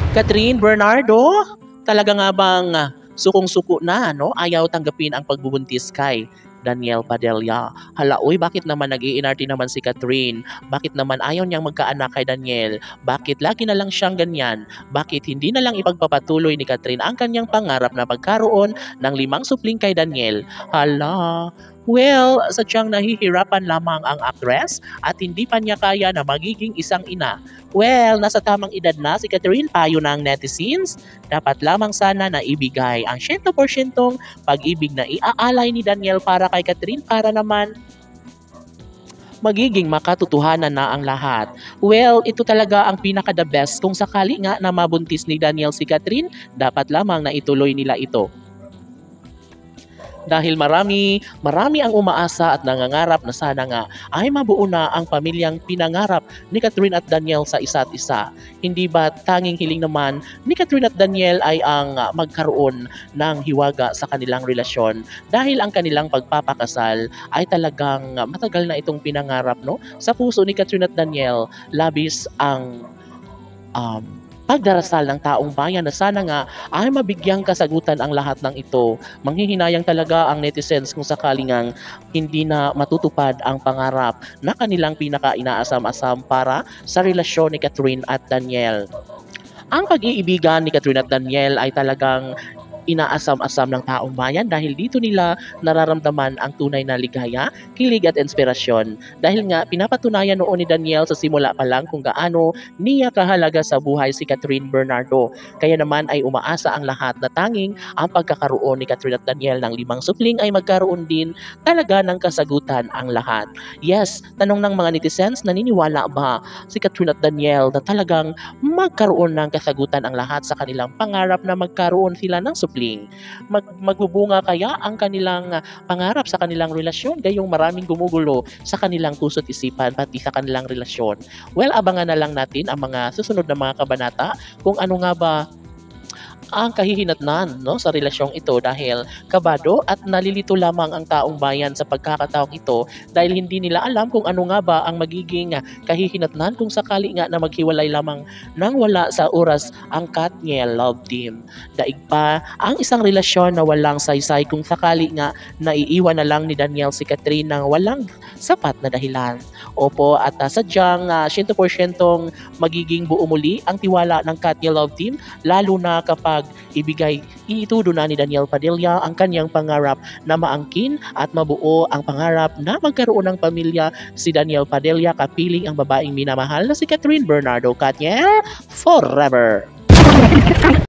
Catherine Bernardo, talaga nga bang sukong-suko na, no? Ayaw tanggapin ang pagbubuntis kay Daniel Padilla. Hala, uy, bakit naman nag-iinarte naman si Catherine? Bakit naman ayaw niyang magkaanak kay Daniel? Bakit lagi na lang siyang ganyan? Bakit hindi na lang ipagpapatuloy ni Catherine ang kanyang pangarap na pagkaroon ng 5 supling kay Daniel? Hala, well, sadyang nahihirapan lamang ang actress at hindi pa niya kaya na magiging isang ina. Well, nasa tamang edad na si Catherine, payo ng netizens. Dapat lamang sana na ibigay ang 100% pag-ibig na iaalay ni Daniel para kay Catherine para naman magiging makatotohanan na ang lahat. Well, ito talaga ang pinaka-the best kung sakali nga na mabuntis ni Daniel si Catherine, dapat lamang na ituloy nila ito. Dahil marami ang umaasa at nangangarap na sana nga ay mabuo na ang pamilyang pinangarap ni Catherine at Daniel sa isa't isa. Hindi ba tanging hiling naman ni Catherine at Daniel ay ang magkaroon ng hiwaga sa kanilang relasyon dahil ang kanilang pagpapakasal ay talagang matagal na itong pinangarap, no? Sa puso ni Catherine at Daniel, labis ang pagdarasal ng taong bayan na sana nga ay mabigyang kasagutan ang lahat ng ito. Manghihinayang talaga ang netizens kung sakaling ngang hindi na matutupad ang pangarap na kanilang pinaka-inaasam-asam para sa relasyon ni Catherine at Daniel. Ang pag-iibigan ni Catherine at Daniel ay talagang inaasam-asam ng taong bayan dahil dito nila nararamdaman ang tunay na ligaya, kilig at inspirasyon. Dahil nga pinapatunayan noon ni Daniel sa simula pa lang kung gaano niya kahalaga sa buhay si Catherine Bernardo. Kaya naman ay umaasa ang lahat na tanging ang pagkakaroon ni Catherine at Daniel ng 5 supling ay magkaroon din talaga ng kasagutan ang lahat. Yes, tanong ng mga netizens, naniniwala ba si Catherine at Daniel na talagang magkaroon ng kasagutan ang lahat sa kanilang pangarap na magkaroon sila ng supling? Magbubunga kaya ang kanilang pangarap sa kanilang relasyon? Gayong maraming gumugulo sa kanilang puso't isipan pati sa kanilang relasyon. Well, abangan na lang natin ang mga susunod na mga kabanata kung ano nga ba ang kahihinatnan, no, sa relasyong ito dahil kabado at nalilito lamang ang taong bayan sa pagkakataong ito dahil hindi nila alam kung ano nga ba ang magiging kahihinatnan kung sakali nga na maghiwalay lamang nang wala sa oras ang Katniel love team. Daig pa ang isang relasyon na walang saysay kung sakali nga naiiwan na lang ni Daniel si Catherine nang walang sapat na dahilan. Opo, at sadyang 100% magiging buo muli ang tiwala ng Katniel love team lalo na kapag iitudo na ni Daniel Padilla ang kanyang pangarap na maangkin at mabuo ang pangarap na magkaroon ng pamilya si Daniel Padilla kapiling ang babaeng minamahal na si Catherine Bernardo. Katniel forever!